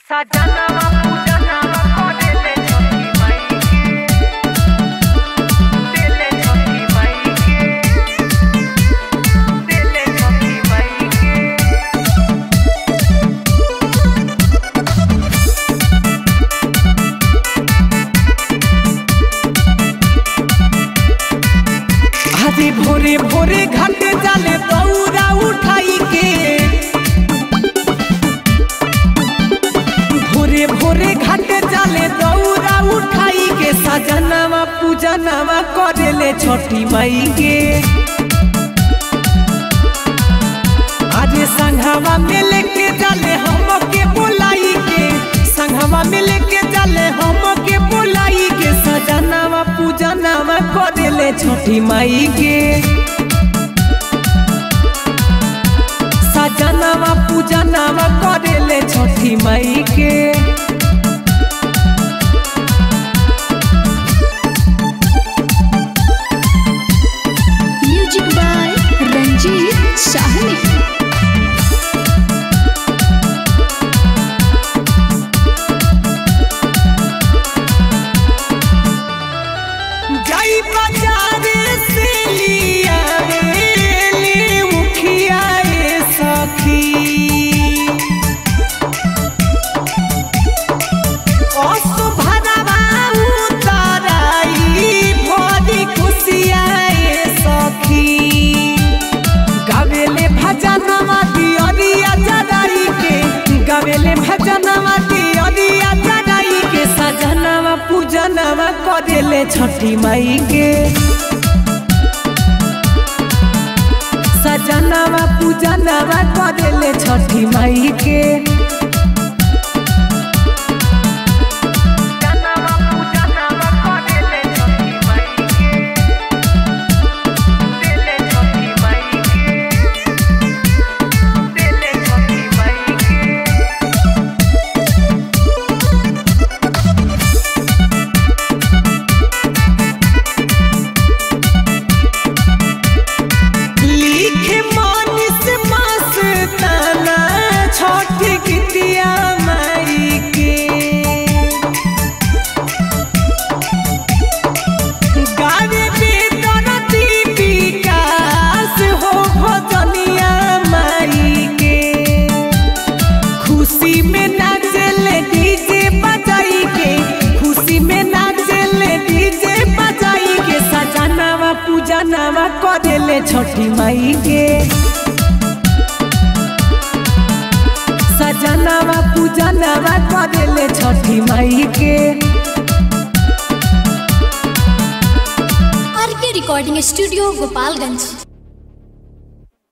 सजनवा पूजनवा करेले छोटी माई के देले छोटी माई के देले छोटी माई के आधी भोरे भोरे घाटे जाले दौरा उठाई के भोरे भोरे घाटे जाले दौरा उठाई के सजनवा पूजनवा करेले छोटी माई के आज संघवा में लेके जाले हम के बोलाई के संघवा में लेके जाले हम के बोलाई के सजनवा पूजनवा करेले छोटी माई के सजनवा पूजनवा करेले छोटी माई के म्यूजिक बाय रंजीत साहनी। जाई बाजार से लिया ले मुखिया सखी ओसु भरवा उताराई भरी खुशिया सखी गावेले भजनवा दियरिया जराई के गावेले भजनवा दियरिया जराई के सजनवा पूजनवा करेले छोटी माई के सजनवा पूजनवा करेले छोटी माई के सजनवा पूजनवा करेले छोटी माई के देले छोटी माई के देले छोटी माई के लिखे मानिस मस्ताना छोटी गिटिया माई के गावे बेदरती विकास हो भजनिया माई के खुशी में नाचले डीजे बजाई के खुशी में नाचले डीजे बजाई के सजनवा पूजनवा करेले छोटी माई के सजनवा पूजनवा करेले छोटी माई के आर के रिकॉर्डिंग स्टूडियो गोपालगंज।